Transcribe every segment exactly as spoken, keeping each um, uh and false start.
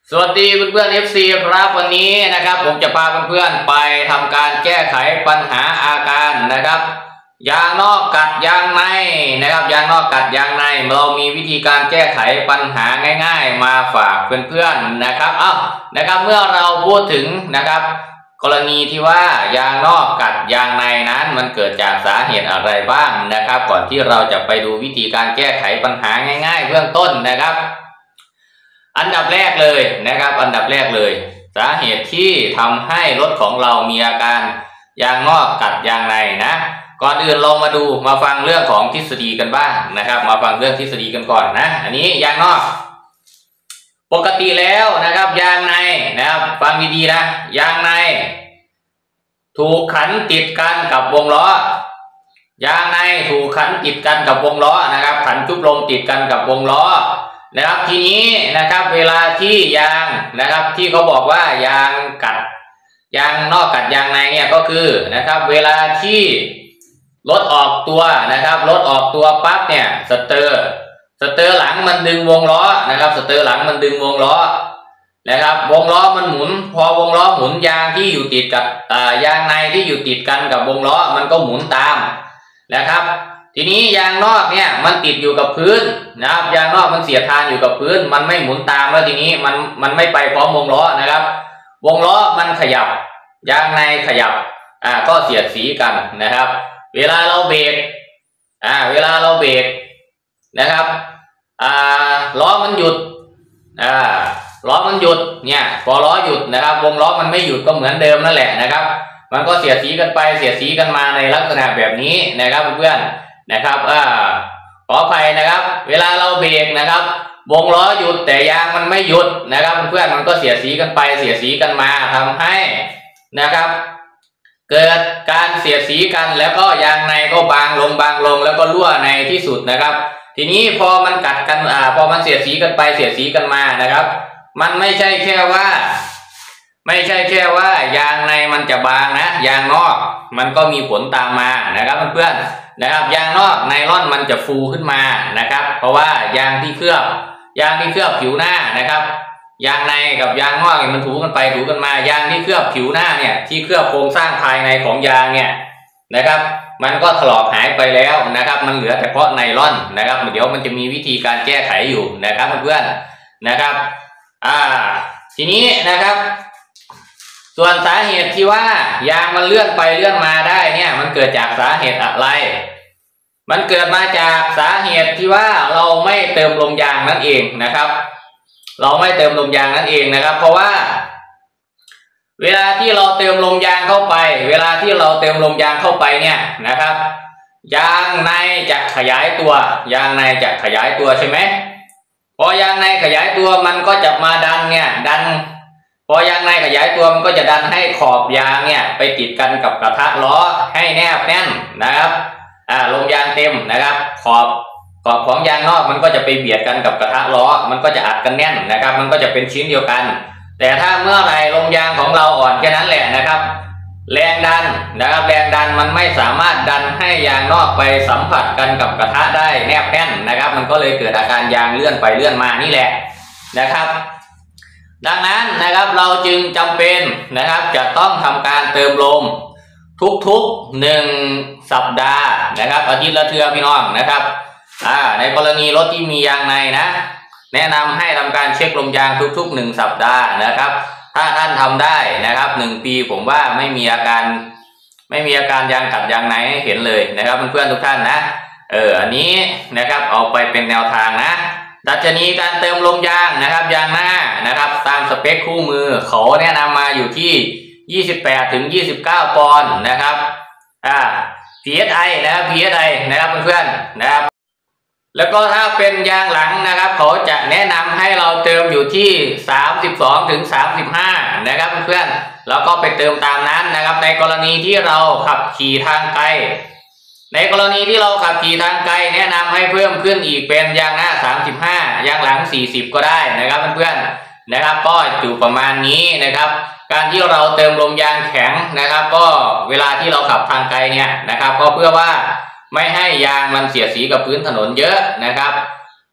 สวัสดีเพื่อนๆ เอฟ ซี ครับวันนี้นะครับผมจะพาเพื่อนๆไปทำการแก้ไขปัญหาอาการนะครับยางนอกกัดยางในนะครับยางนอกกัดยางในเรามีวิธีการแก้ไขปัญหาง่ายๆมาฝากเพื่อนๆนะครับเอ้านะครับเมื่อเราพูดถึงนะครับกรณีที่ว่ายางนอกกัดยางในนั้นมันเกิดจากสาเหตุอะไรบ้างนะครับก่อนที่เราจะไปดูวิธีการแก้ไขปัญหาง่ายๆเบื้องต้นนะครับอันดับแรกเลยนะครับอันดับแรกเลยสาเหตุที่ทำให้รถของเรามีอาการยางนอกกัดยางในนะก่อนอื่นลองมาดูมาฟังเรื่องของทฤษฎีกันบ้างนะครับมาฟังเรื่องทฤษฎีกันก่อนนะอันนี้ยางนอกปกติแล้วนะครับยางในนะครับฟังดีๆนะยางในถูกขันติดกันกับวงล้อยางในถูกขันติดกันกับวงล้อนะครับขันจุ๊บลมติดกันกับวงล้อนะครับทีนี้นะครับเวลาที่ยางนะครับที่เขาบอกว่ายางกัดยางนอกกัดยางในเนี่ยก็คือนะครับเวลาที่รถออกตัวนะครับรถออกตัวปั๊บเนี่ยสเตอร์สเตอร์หลังมันดึงวงล้อนะครับสเตอร์หลังมันดึงวงล้อนะครับวงล้อมันหมุนพอวงล้อหมุนยางที่อยู่ติดกับยางในที่อยู่ติดกันกับวงล้อมันก็หมุนตามนะครับทีนี้ยางนอกเนี่ยมันติดอยู่กับพื้นนะครับยางนอกมันเสียดทานอยู่กับพื้นมันไม่หมุนตามแล้วทีนี้มันมันไม่ไปพร้อมวงล้อนะครับวงล้อมันขยับยางในขยับอ่าก็เสียดสีกันนะครับเวลาเราเบรกอ่าเวลาเราเบรกนะครับอ่าล้อมันหยุดอ่าล้อมันหยุดเนี่ยพอล้อหยุดนะครับวงล้อมันไม่หยุดก็เหมือนเดิมนั่นแหละนะครับมันก็เสียดสีกันไปเสียดสีกันมาในลักษณะแบบนี้นะครับเพื่อนนะครับอ่าขออภัยนะครับเวลาเราเบรกนะครับวงล้อหยุดแต่ยางมันไม่หยุดนะครับเพื่อนมันก็เสียดสีกันไปเสียดสีกันมาทำให้นะครับเกิดการเสียดสีกันแล้วก็ยางในก็บางลงบางลงแล้วก็รั่วในที่สุดนะครับทีนี้พอมันกัดกันอ่าพอมันเสียดสีกันไปเสียดสีกันมานะครับมันไม่ใช่แค่ว่าไม่ใช่แค่ว่ายางในมันจะบางนะยางนอกมันก็มีผลตามมานะครับเพื่อนๆนะครับยางนอกไนลอนมันจะฟูขึ้นมานะครับเพราะว่ายางที่เคลือบยางที่เคลือบผิวหน้านะครับยางในกับยางนอกมันถูกันไปถูกันมายางที่เคลือบผิวหน้าเนี่ยที่เคลือบโครงสร้างภายในของยางเนี่ยนะครับมันก็ถลอกหายไปแล้วนะครับมันเหลือแต่เพราะไนลอนนะครับเดี๋ยวมันจะมีวิธีการแก้ไขอยู่นะครับเพื่อนๆนะครับอ่าทีนี้นะครับส่วนสาเหตุที่ว่ายางมันเลื่อนไปเลื่อนมาได้เนี่ยมันเกิดจากสาเหตุอะไรมันเกิดมาจากสาเหตุที่ว่าเราไม่เติมลมยางนั่นเองนะครับเราไม่เติมลมยางนั่นเองนะครับเพราะว่าเวลาที่เราเติมลมยางเข้าไปเวลาที่เราเติมลมยางเข้าไปเนี่ยนะครับยางในจะขยายตัวยางในจะขยายตัวใช่ไหมพอยางในขยายตัวมันก็จะมาดันเนี่ยดันพอยางในขยายตัวมันก็จะดันให้ขอบยางเนี่ยไปติดกันกับกระทะล้อให้แนบแน่นนะครับอ่าลมยางเต็มนะครับขอบขอบของยางนอกมันก็จะไปเบียดกันกับกระทะล้อมันก็จะอัดกันแน่นนะครับมันก็จะเป็นชิ้นเดียวกันแต่ถ้าเมื่อไรลมยางของเราอ่อนแค่นั้นแหละนะครับแรงดันนะครับแรงดันมันไม่สามารถดันให้ยางนอกไปสัมผัสกันกับกระทะได้แนบแน่นนะครับมันก็เลยเกิดอาการยางเลื่อนไปเลื่อนมานี่แหละนะครับดังนั้นนะครับเราจึงจำเป็นนะครับจะต้องทำการเติมลมทุกๆหนึ่งสัปดาห์นะครับอาทิตย์ละเทื่อพี่น้องนะครับอ่าในกรณีรถที่มียางในนะแนะนำให้ทำการเช็คลมยางทุกๆหนึ่งสัปดาห์นะครับถ้าท่านทำได้นะครับหนึ่งปีผมว่าไม่มีอาการไม่มีอาการยางกัดยางในให้เห็นเลยนะครับเพื่อนๆทุกท่านนะเอออันนี้นะครับเอาไปเป็นแนวทางนะดัชนีการเติมลมยางนะครับยางหน้านะครับตามสเปคคู่มือเขาแนะนำมาอยู่ที่ยี่สิบแปดถึงยี่สิบเก้าปอนด์นะครับอ่า พี เอส ไอ นะครับ พี เอส ไอ นะครับเพื่อนๆนะครับแล้วก็ถ้าเป็นยางหลังนะครับเขาจะแนะนำให้เราเติมอยู่ที่สามสิบสองถึงสามสิบห้านะครับเพื่อนๆแล้วก็ไปเติมตามนั้นนะครับในกรณีที่เราขับขี่ทางไกลในกรณีที่เราขับขี่ทางไกลแนะนำให้เพิ่มขึ้นอีกเป็นยางหน้าสามสิบห้ายางหลังสี่สิบก็ได้นะครับเพื่อนๆนะครับก็อยู่ประมาณนี้นะครับการที่เราเติมลมยางแข็งนะครับก็เวลาที่เราขับทางไกลเนี่ยนะครับก็เพื่อว่าไม่ให้ยางมันเสียดสีกับพื้นถนนเยอะนะครับ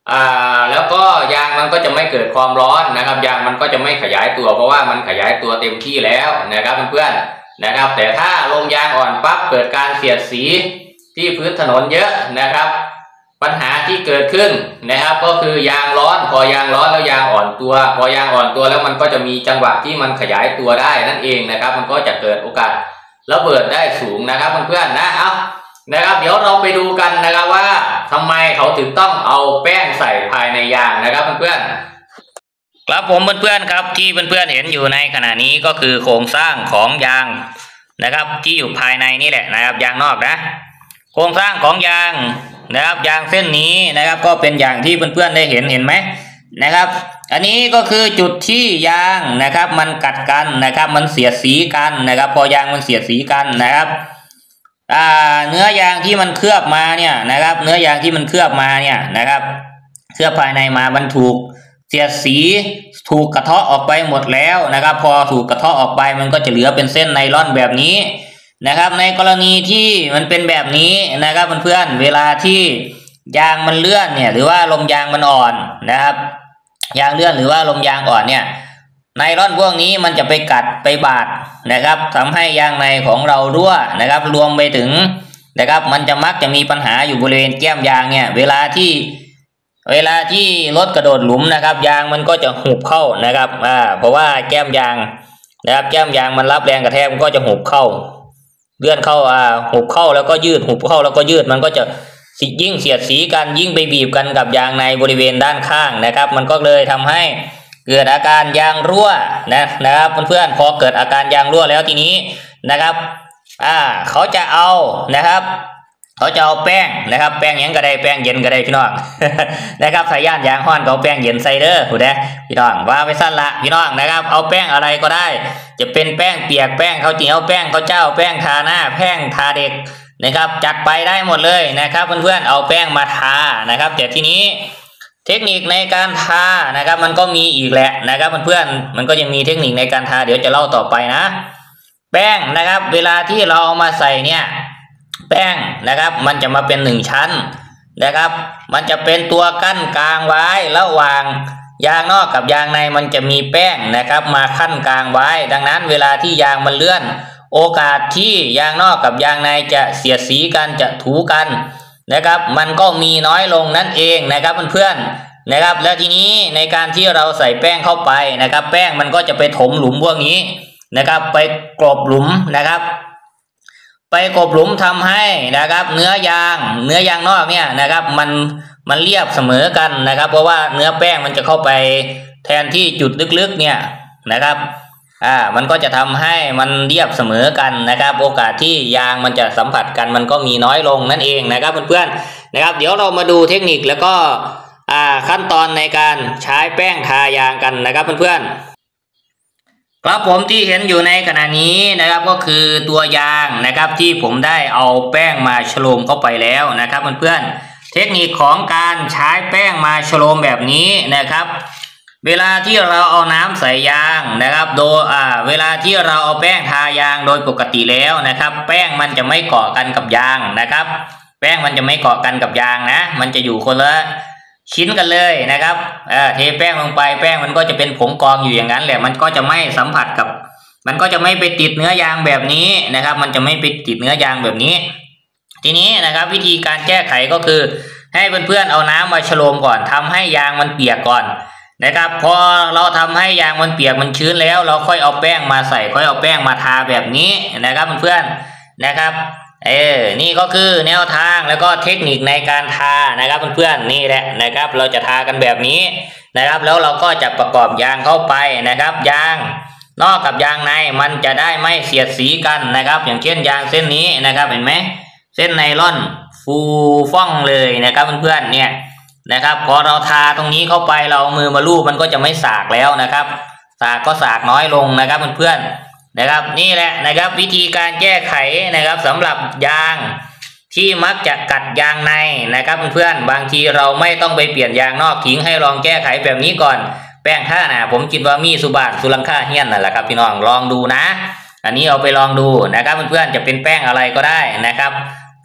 อ่าแล้วก็ยางมันก็จะไม่เกิดความร้อนนะครับยางมันก็จะไม่ขยายตัวเพราะว่ามันขยายตัวเต็มที่แล้วนะครับเพื่อนๆนะครับแต่ถ้าลมยางอ่อนปั๊บเกิดการเสียดสีที่พื้นถนนเยอะนะครับปัญหาที่เกิดขึ้นนะครับก็คือยางร้อนพอยางร้อนแล้วยางอ่อนตัวพอยางอ่อนตัวแล้วมันก็จะมีจังหวะที่มันขยายตัวได้นั่นเองนะครับมันก็จะเกิดโอกาสระเบิดได้สูงนะครับเพื่อนๆนะเอานะครับเดี๋ยวเราไปดูกันนะครับว่าทำไมเขาถึงต้องเอาแป้งใส่ภายในยางนะครับเพื่อนๆครับผมเพื่อนๆครับที่เพื่อนๆเห็นอยู่ในขณะนี้ก็คือโครงสร้างของยางนะครับที่อยู่ภายในนี่แหละนะครับยางนอกนะโครงสร้างของยางนะครับยางเส้นนี้นะครับก็เป็นอย่างที่เพื่อนๆได้เห็นเห็นไหมนะครับอันนี้ก็คือจุดที่ยางนะครับมันกัดกันนะครับมันเสียดสีกันนะครับพอยางมันเสียดสีกันนะครับอ่าเนื้อยางที่มันเคลือบมาเนี่ยนะครับเนื้อยางที่มันเคลือบมาเนี่ยนะครับเคลือบภายในมามันถูกเสียดสีถูกกระเทาะออกไปหมดแล้วนะครับพอถูกกระเทาะออกไปมันก็จะเหลือเป็นเส้นไนล่อนแบบนี้นะครับในกรณีที่มันเป็นแบบนี้นะครับเพื่อนๆเวลาที่ยางมันเลื่อนเนี่ยหรือว่าลมยางมันอ่อนนะครับยางเลื่อนหรือว่าลมยางอ่อนเนี่ยไนล่อนพวกนี้มันจะไปกัดไปบาดนะครับทำให้ยางในของเรารั่วนะครับรวมไปถึงนะครับมันจะมักจะมีปัญหาอยู่บริเวณแก้มยางเนี่ยเวลาที่เวลาที่รถกระโดดหลุมนะครับยางมันก็จะหุบเข้านะครับอ่าเพราะว่าแก้มยางนะครับแก้มยางมันรับแรงกระแทกมันก็จะหุบเข้าเลื่อนเข้าอ่าหุบเข้าแล้วก็ยืดหุบเข้าแล้วก็ยืดมันก็จะยิ่งเสียดสีกันยิ่งไปบีบกันกับยางในบริเวณด้านข้างนะครับมันก็เลยทำให้เกิดอาการยางรั่วนะนะครับเพื่อนๆพอเกิดอาการยางรั่วแล้วทีนี้นะครับอ่าเขาจะเอานะครับเขาจะเอาแป้งนะครับแป้งยังก็ได้แป้งเย็นก็ได้พี่น้อง นะครับสายย่านยางห้อนเขาแป้งเย็นใส่เด้อผู้ใดพี่น้องว่าไปสั้นละพี่น้องนะครับเอาแป้งอะไรก็ได้จะเป็นแป้งเปียกแป้งข้าวเหนียวแป้งข้าวเจ้าแป้งทาหน้าแป้งทาเด็กนะครับจัดไปได้หมดเลยนะครับเพื่อนๆเอาแป้งมาทานะครับแต่ทีนี้เทคนิคในการทานะครับมันก็มีอีกแหละนะครับเพื่อนๆมันก็ยังมีเทคนิคในการทาเดี๋ยวจะเล่าต่อไปนะแป้งนะครับเวลาที่เราเอามาใส่เนี่ยแป้งนะครับมันจะมาเป็นหนึ่งชั้นนะครับมันจะเป็นตัวกั้นกลางไว้ระหว่างยางนอกกับยางในมันจะมีแป้งนะครับมาขั้นกลางไว้ดังนั้นเวลาที่ยางมันเลื่อนโอกาสที่ยางนอกกับยางในจะเสียดสีกันจะถูกันนะครับมันก็มีน้อยลงนั่นเองนะครับเพื่อนๆนะครับแล้วทีนี้ในการที่เราใส่แป้งเข้าไปนะครับแป้งมันก็จะไปถมหลุมพวกนี้นะครับไปกลบหลุมนะครับไปกลบหลุมทำให้นะครับเนื้อยางเนื้อยางนอกเนี่ยนะครับมันมันเรียบเสมอกันนะครับเพราะว่าเนื้อแป้งมันจะเข้าไปแทนที่จุดลึกๆเนี่ยนะครับอ่ามันก็จะทำให้มันเรียบเสมอกันนะครับโอกาสที่ยางมันจะสัมผัสกันมันก็มีน้อยลงนั่นเองนะครับเพื่อนๆนะครับเดี๋ยวเรามาดูเทคนิคแล้วก็อ่าขั้นตอนในการใช้แป้งทายางกันนะครับเพื่อนๆครับผมที่เห็นอยู่ในขณะนี้นะครับก็คือตัวยางนะครับที่ผมได้เอาแป้งมาฉโลมเข้าไปแล้วนะครับเพื่อนๆเทคนิคของการใช้แป้งมาฉโลมแบบนี้นะครับเวลาที่เราเอาน้ำใส่ยางนะครับโดยอ่าเวลาที่เราเอาแป้งทายางโดยปกติแล้วนะครับแป้งมันจะไม่เกาะกันกับยางนะครับแป้งมันจะไม่เกาะกันกับยางนะมันจะอยู่คนละชิ้นกันเลยนะครับเอ่อเทแป้งลงไปแป้งมันก็จะเป็นผงกองอยู่อย่างนั้นแหละมันก็จะไม่สัมผัสกับมันก็จะไม่ไปติดเนื้อยางแบบนี้นะครับมันจะไม่ไปติดเนื้อยางแบบนี้ทีนี้นะครับวิธีการแก้ไขก็คือให้เพื่อนๆเอาน้ำมาฉโลมก่อนทำให้ยางมันเปียกก่อนนะครับพอเราทำให้ยางมันเปียกมันชื้นแล้วเราค่อยเอาแป้งมาใส่ค่อยเอาแป้งมาทาแบบนี้นะครับเพื่อนๆนะครับเออนี่ก็คือแนวทางแล้วก็เทคนิคในการทานะครับเพื่อนๆนี่แหละนะครับเราจะทากันแบบนี้นะครับแล้วเราก็จะประกอบยางเข้าไปนะครับยางนอกกับยางในมันจะได้ไม่เสียดสีกันนะครับอย่างเช่นยางเส้นนี้นะครับเห็นไหมเส้นไนล่อนฟูฟ่องเลยนะครับเพื่อนๆเนี่ยนะครับพอเราทาตรงนี้เข้าไปเราเอามือมาลูบมันก็จะไม่สากแล้วนะครับสากก็สากน้อยลงนะครับเพื่อนๆนะครับนี่แหละนะครับวิธีการแก้ไขนะครับสำหรับยางที่มักจะกัดยางในนะครับเพื่อนๆบางทีเราไม่ต้องไปเปลี่ยนยางนอกทิ้งให้ลองแก้ไขแบบนี้ก่อนแป้งท่านะผมคิดว่ามีสุบาทสุลังค่าเฮี้ยนนั่นแหละครับพี่น้องลองดูนะอันนี้เอาไปลองดูนะครับเพื่อนๆจะเป็นแป้งอะไรก็ได้นะครับ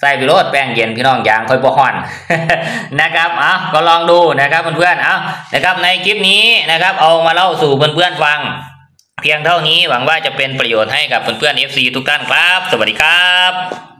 ใส่ไปโรดแป้งเย็นพี่น้องยางค่อยบ่ฮ้อน นะครับเอาก็ลองดูนะครับเพื่อนๆเอานะครับในคลิปนี้นะครับเอามาเล่าสู่เพื่อนๆฟังเพียงเท่านี้หวังว่าจะเป็นประโยชน์ให้กับเพื่อนๆ เอฟ ซี ทุกท่านครับสวัสดีครับ